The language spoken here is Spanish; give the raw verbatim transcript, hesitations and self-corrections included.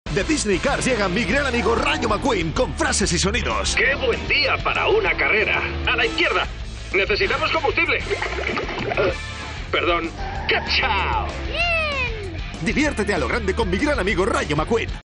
De Disney Cars llega mi gran amigo Rayo McQueen con frases y sonidos. ¡Qué buen día para una carrera! ¡A la izquierda! ¡Necesitamos combustible! Uh, perdón. ¡Cachao! Diviértete a lo grande con mi gran amigo Rayo McQueen.